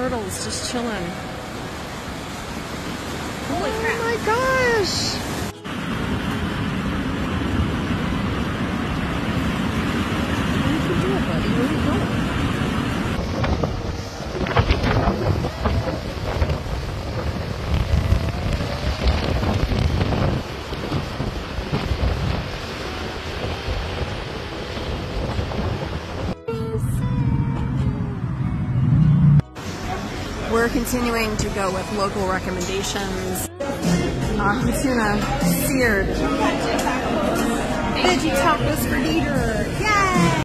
turtles just chilling. Holy crap. Oh my gosh! You can do it, buddy. Where are you going? We're continuing to go with local recommendations. Tuna seared. Veggie tacos for Dieter.